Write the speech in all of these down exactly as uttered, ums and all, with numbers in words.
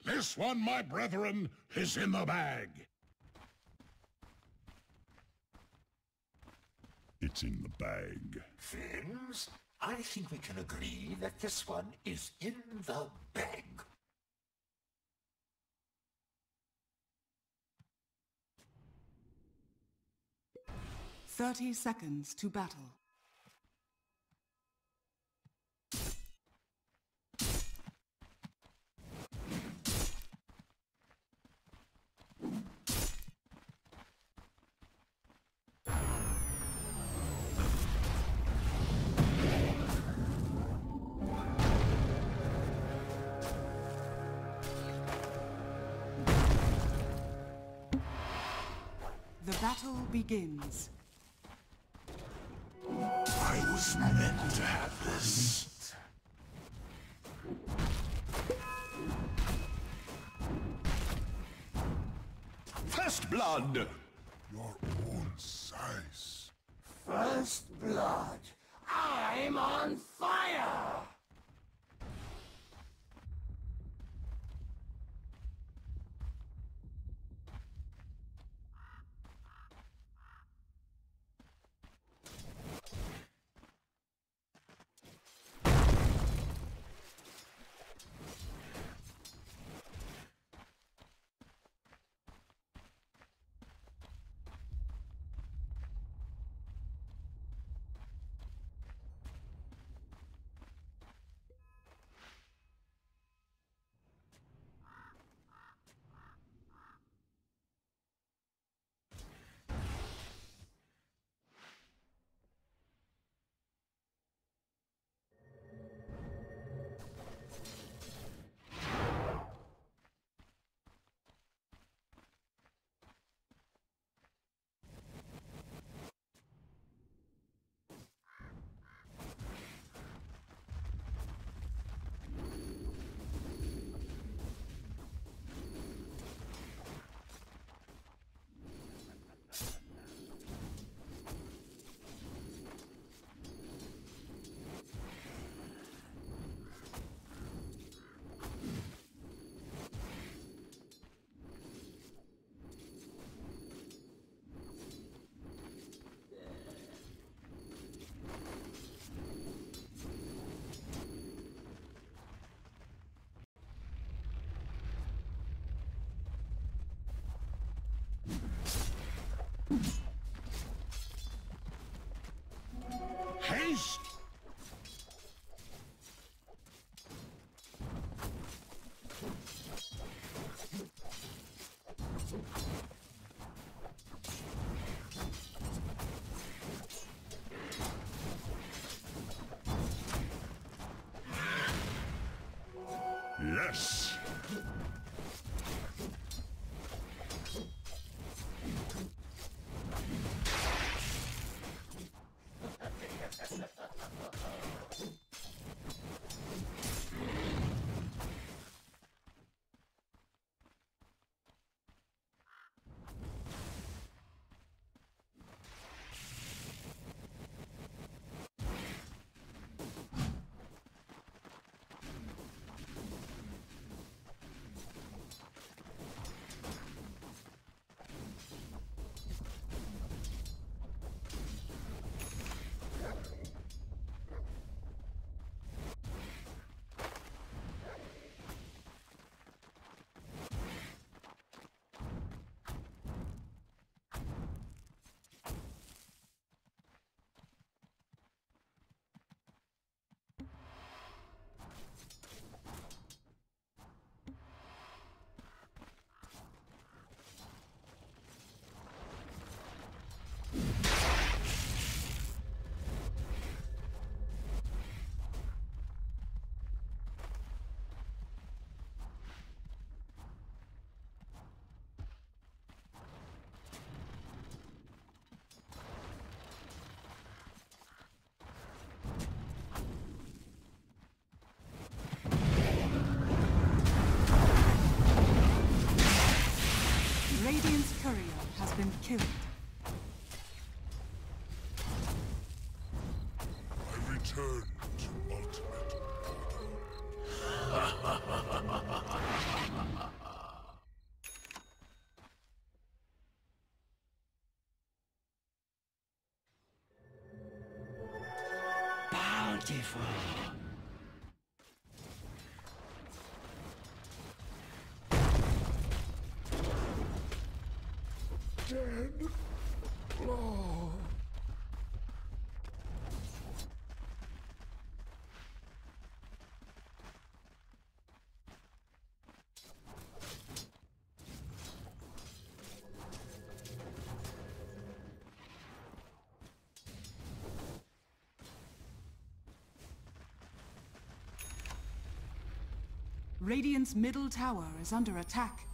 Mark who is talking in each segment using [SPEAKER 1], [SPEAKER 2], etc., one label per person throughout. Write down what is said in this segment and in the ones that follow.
[SPEAKER 1] This one, my brethren, is in the bag. It's in the bag.
[SPEAKER 2] Friends, I think we can agree that this one is in the bag.
[SPEAKER 3] Thirty seconds to battle. The battle begins.
[SPEAKER 2] I was meant to have this.
[SPEAKER 1] First blood!
[SPEAKER 4] Your own size.
[SPEAKER 2] First blood. I'm on fire!
[SPEAKER 1] Haste! Yes!
[SPEAKER 3] Radiant's courier has been killed.
[SPEAKER 4] I return to ultimate order. dead. Oh.
[SPEAKER 3] Radiant's middle tower is under attack.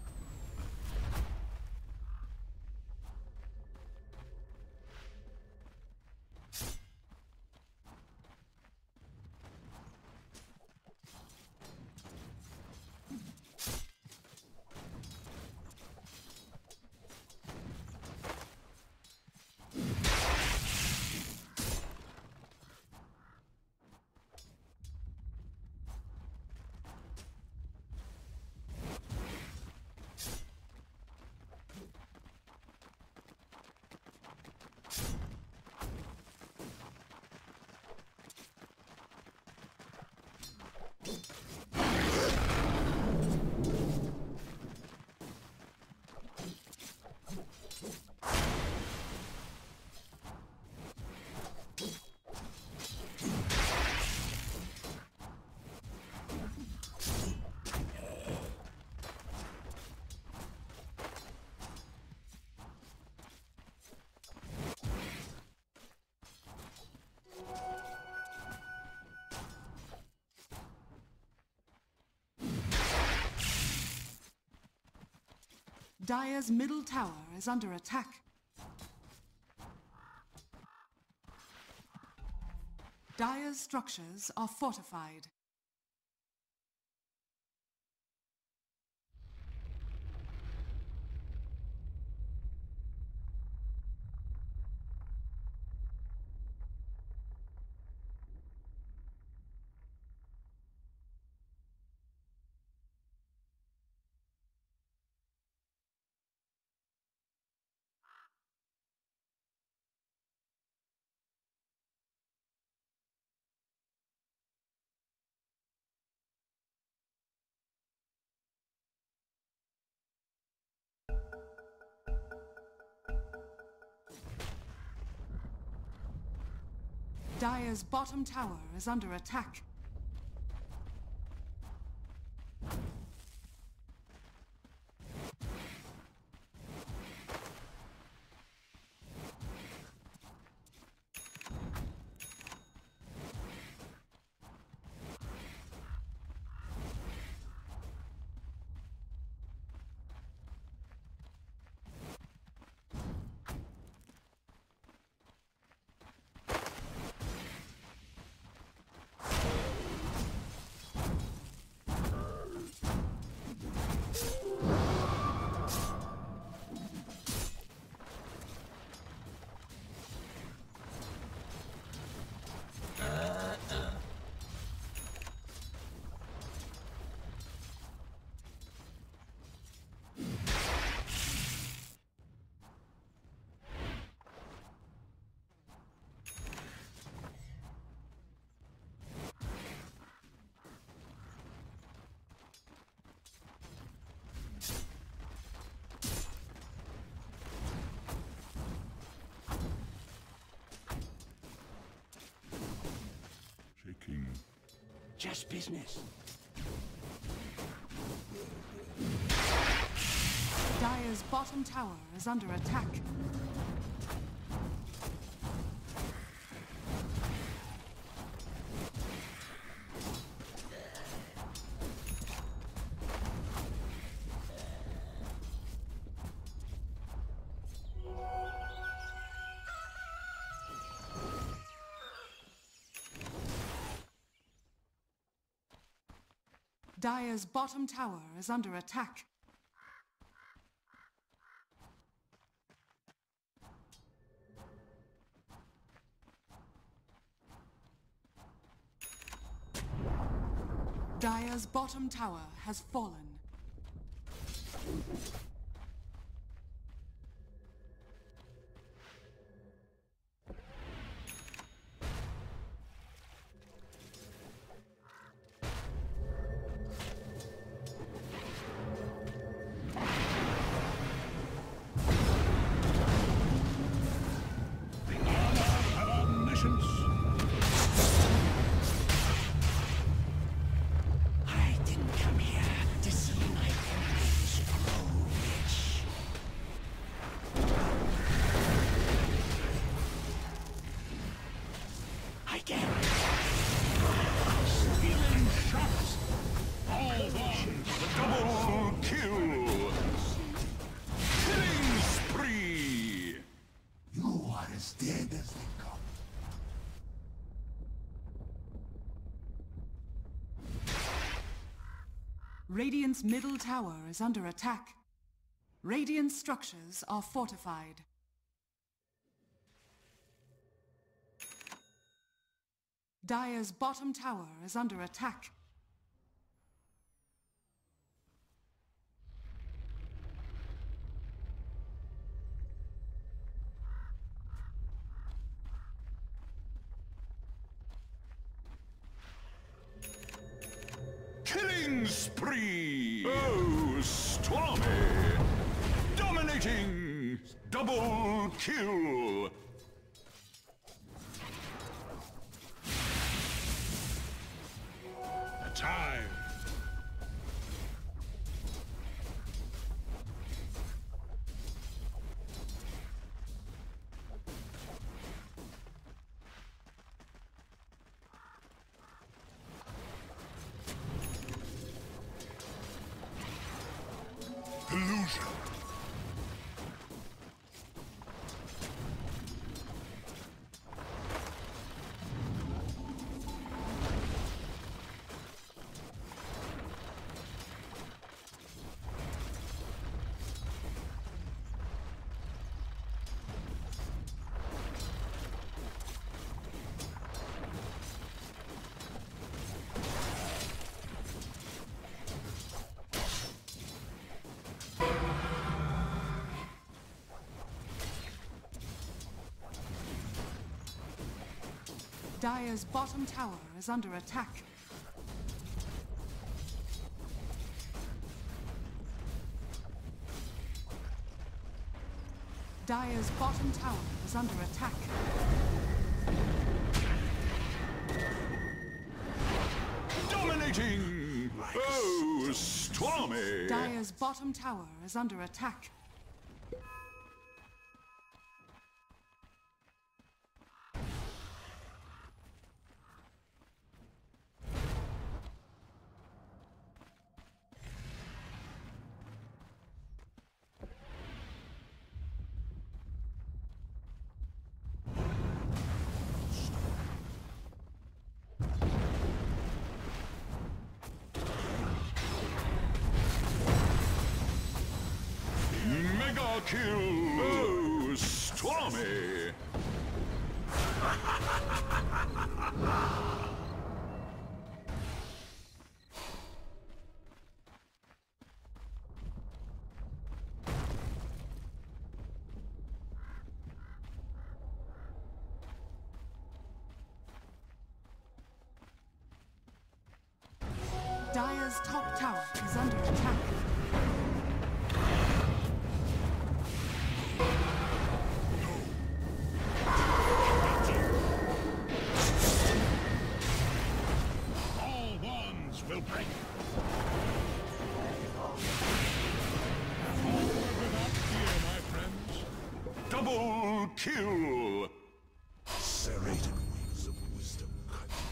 [SPEAKER 3] Dire's middle tower is under attack. Dire's structures are fortified. Dire's bottom tower is under attack.
[SPEAKER 1] Shaking.
[SPEAKER 5] Just business.
[SPEAKER 3] Dire's bottom tower is under attack. Dire's bottom tower is under attack. Dire's bottom tower has fallen.
[SPEAKER 2] dead as they come.
[SPEAKER 3] Radiant's middle tower is under attack. Radiant structures are fortified. Dire's bottom tower is under attack.
[SPEAKER 1] Killing spree! Oh, Stormy! Dominating! Double kill! Time! Illusion!
[SPEAKER 3] Dire's bottom tower is under attack. Dire's bottom tower is under attack.
[SPEAKER 1] Dominating! Oh, Stormy!
[SPEAKER 3] Dire's bottom tower is under attack.
[SPEAKER 1] Mega kill! Oh, Stormy!
[SPEAKER 3] Dire's top tower is under attack.
[SPEAKER 1] All wands will break. Forward without fear, my friends. Double kill! Serrated wings of wisdom cut you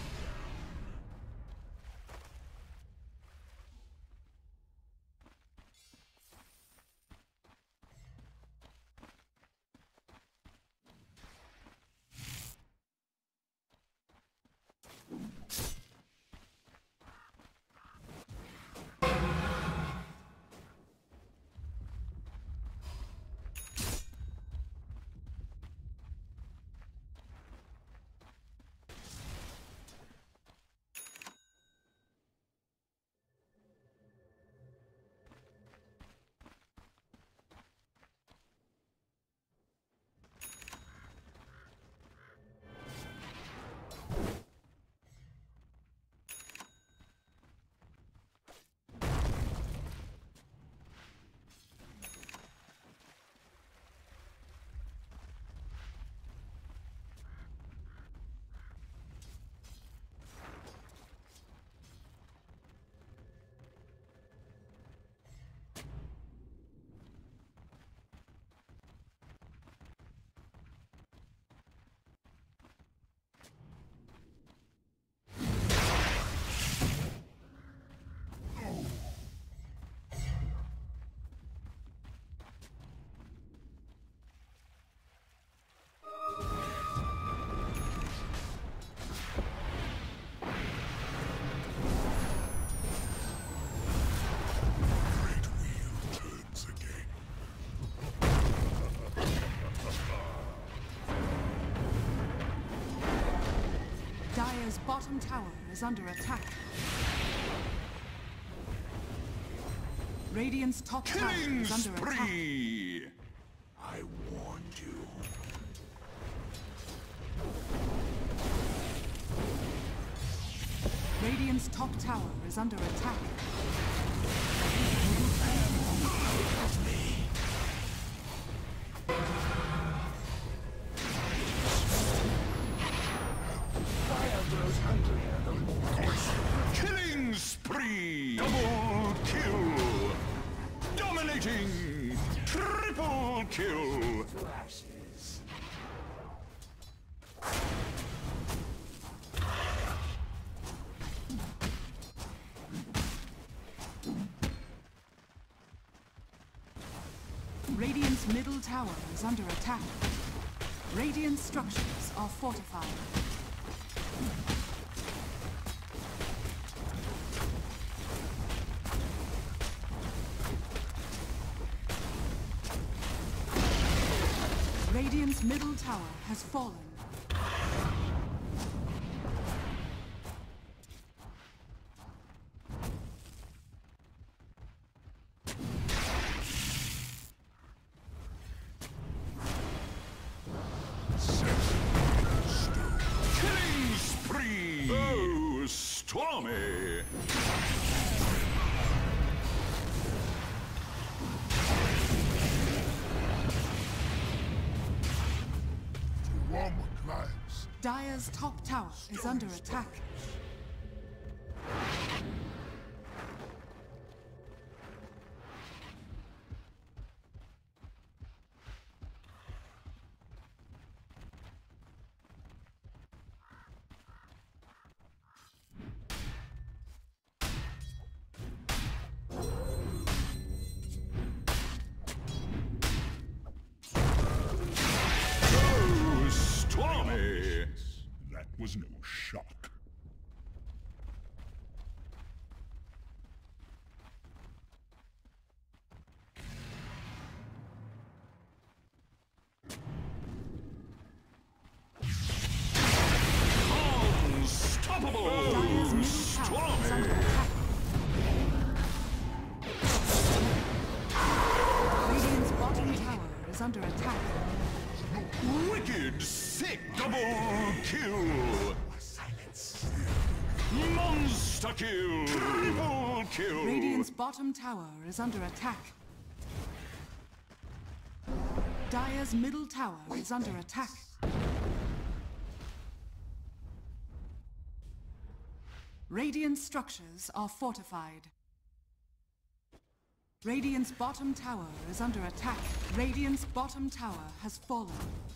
[SPEAKER 3] Dire's bottom tower is under attack. Radiant's top tower
[SPEAKER 1] Killing
[SPEAKER 3] is under attack.
[SPEAKER 1] spree! I warned you.
[SPEAKER 3] Radiant's top tower is under attack.
[SPEAKER 1] Killing spree! Double kill! Dominating! Triple kill!
[SPEAKER 2] Ashes.
[SPEAKER 3] Radiant's middle tower is under attack. Radiant structures are fortified. Radiant's middle tower has fallen.
[SPEAKER 1] Killing spree! Oh, stormy!
[SPEAKER 4] Warm climbs.
[SPEAKER 3] Dire's top tower is under attack.
[SPEAKER 1] Oh, stormy! That was no shock. Unstoppable!
[SPEAKER 3] Dire's middle tower is under
[SPEAKER 1] Stormy!
[SPEAKER 3] attack. Radiant's bottom tower is under attack.
[SPEAKER 1] Wicked sick double kill!
[SPEAKER 2] Silence.
[SPEAKER 1] Monster kill! Triple kill!
[SPEAKER 3] Radiant's bottom tower is under attack. Dire's middle tower is under attack. Radiant structures are fortified. Radiant's bottom tower is under attack. Radiant's bottom tower has fallen.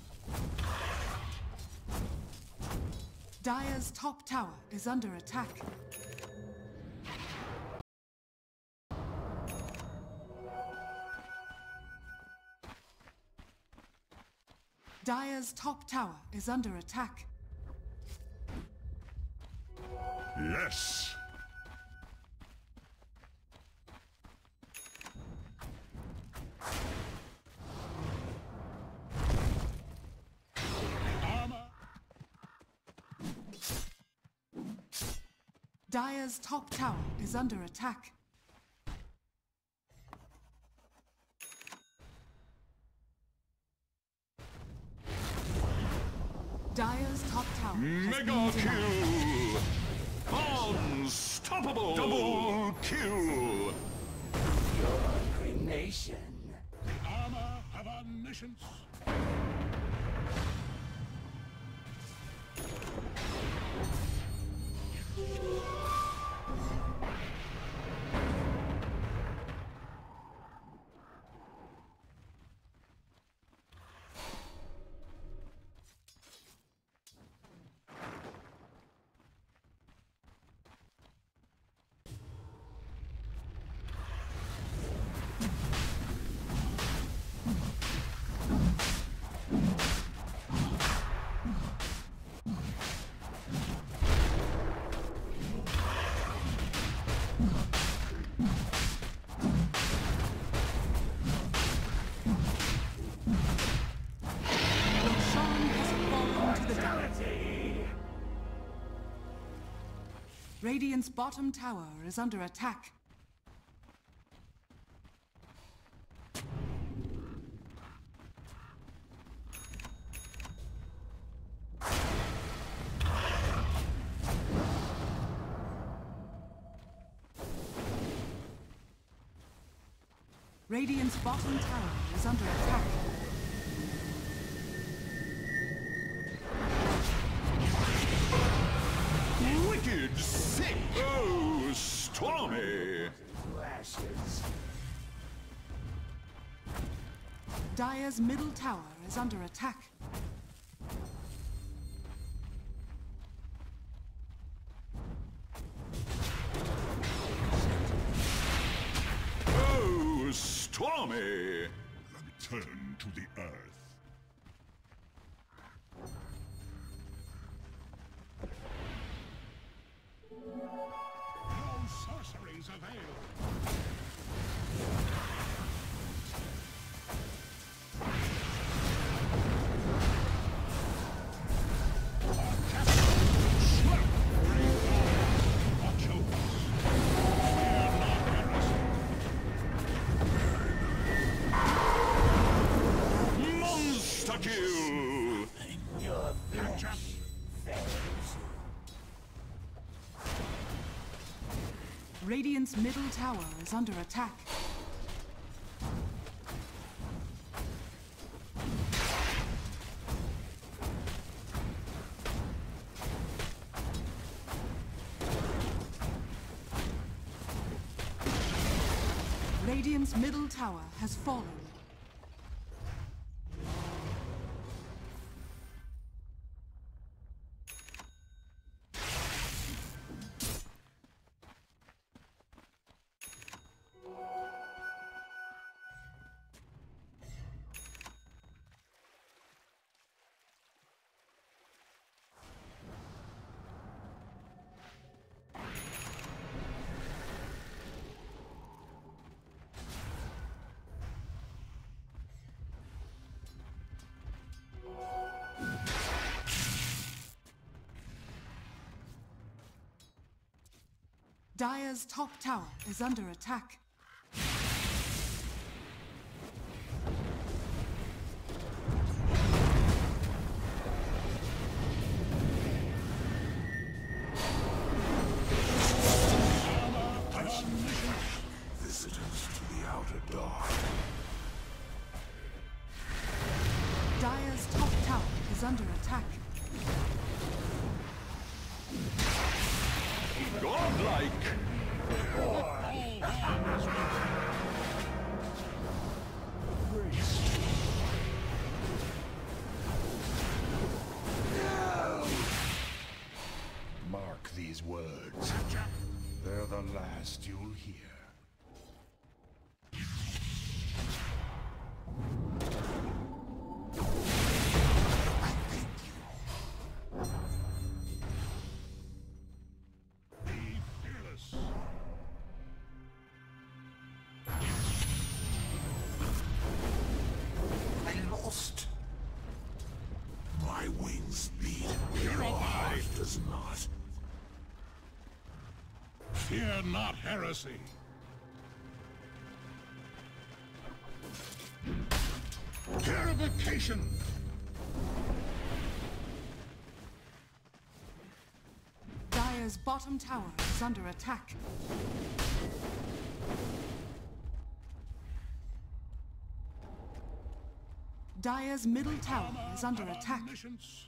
[SPEAKER 3] Dire's top tower is under attack. Dire's top tower is under attack.
[SPEAKER 1] Yes!
[SPEAKER 3] Dire's top tower is under attack. Dire's top tower has
[SPEAKER 1] Mega
[SPEAKER 3] been denied.
[SPEAKER 1] kill! Unstoppable! Double kill!
[SPEAKER 2] Your cremation.
[SPEAKER 4] Armor of omniscience.
[SPEAKER 3] Radiant's bottom tower is under attack. Radiant's bottom tower is under attack.
[SPEAKER 1] Wicked sick! Oh, stormy!
[SPEAKER 3] Dire's middle tower is under attack.
[SPEAKER 1] Oh, stormy!
[SPEAKER 4] Return to the earth. No sorceries avail.
[SPEAKER 1] Monster kill!
[SPEAKER 2] Your flesh fails.
[SPEAKER 3] Radiant's middle tower is under attack. Radiant's middle tower has fallen. Dire's top tower is under attack.
[SPEAKER 1] Visitors to the outer dark.
[SPEAKER 3] Dire's top tower is under attack.
[SPEAKER 1] Godlike!
[SPEAKER 4] Mark these words. They're the last you'll hear. Be fearless.
[SPEAKER 2] I lost.
[SPEAKER 1] My wings bleed. Your heart does not.
[SPEAKER 4] Fear not heresy. Purification.
[SPEAKER 3] Dire's bottom tower is under attack. Dire's middle tower is under attack.
[SPEAKER 4] Omniscience.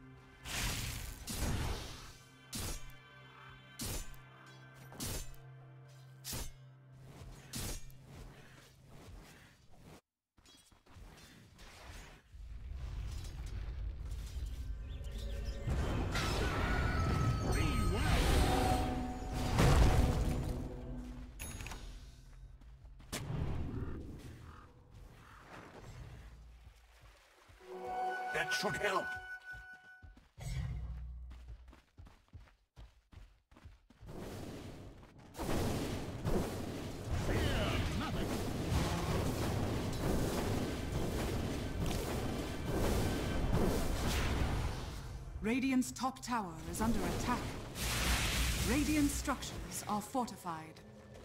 [SPEAKER 2] That should help.
[SPEAKER 3] Radiant's top tower is under attack. Radiant structures are fortified.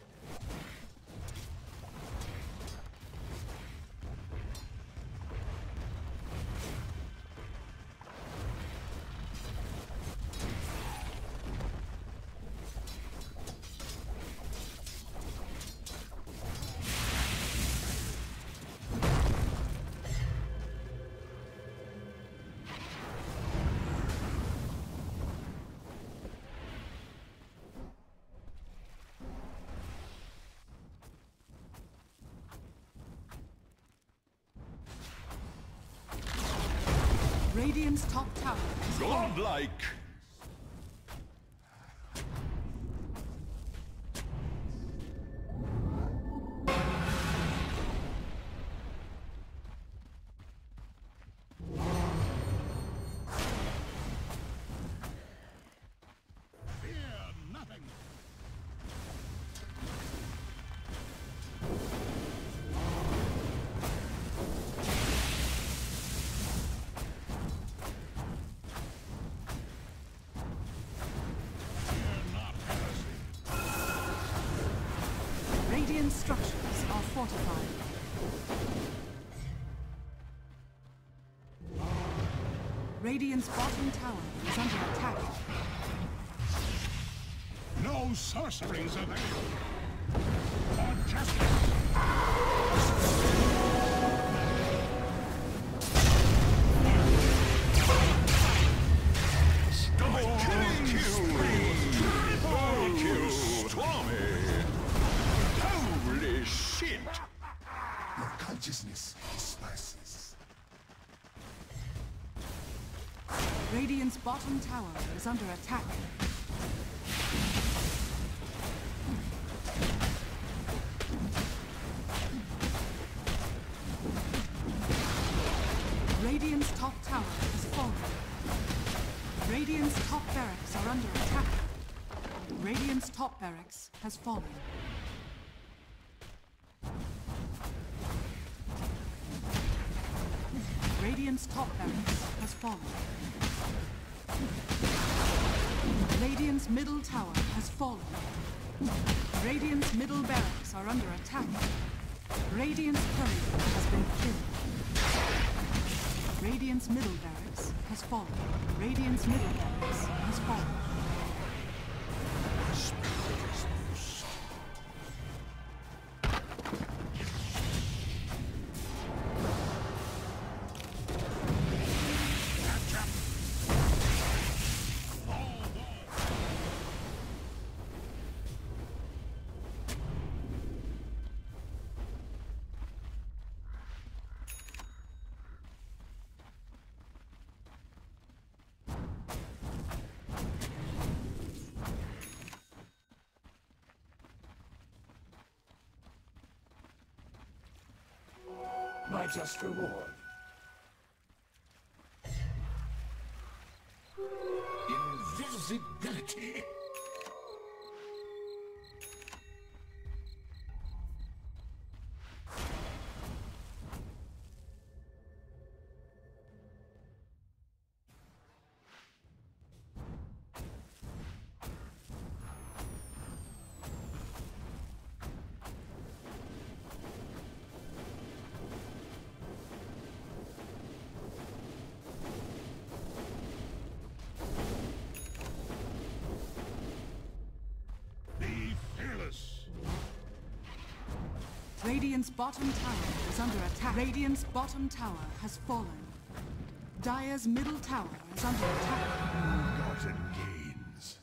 [SPEAKER 3] Radiant's top tower is
[SPEAKER 1] godlike.
[SPEAKER 3] Radiant structures are fortified. Radiant's bottom tower is under attack.
[SPEAKER 1] No sorcerings avail. For justice. Double killing kill. Triple kill. Stormy. Holy shit!
[SPEAKER 4] Your consciousness disperses.
[SPEAKER 3] Radiant's bottom tower is under attack. Radiant's top tower is falling. Radiant's top barracks are under attack. Radiant's top barracks has fallen. Radiant's top barracks has fallen. Radiant's middle tower has fallen. Radiant's middle barracks are under attack. Radiant's courier has been killed. Radiant's middle barracks has fallen. Radiant's middle barracks has fallen.
[SPEAKER 2] My just reward. Invisibility.
[SPEAKER 3] Radiant's bottom tower is under attack. Radiant's bottom tower has fallen. Dire's middle tower is under attack.
[SPEAKER 4] Gotten gains.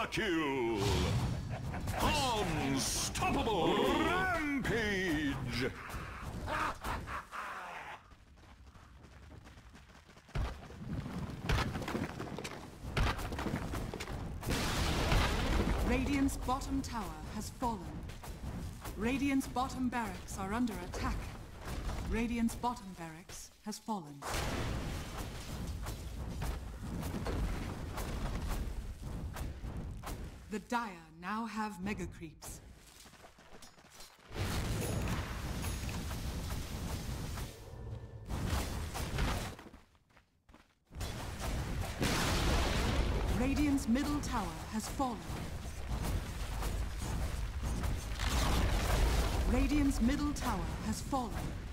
[SPEAKER 1] kill! Unstoppable! Rampage!
[SPEAKER 3] Radiant's bottom tower has fallen. Radiant's bottom barracks are under attack. Radiant's bottom barracks has fallen. The Dire now have mega creeps. Radiant's middle tower has fallen. Radiant's middle tower has fallen.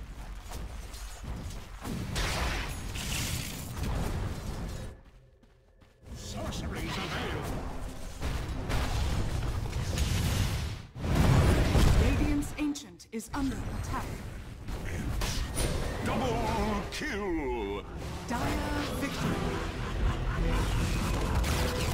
[SPEAKER 1] Sorceries avail!
[SPEAKER 3] Radiant's Ancient is under attack.
[SPEAKER 1] Double kill!
[SPEAKER 3] Dire victory.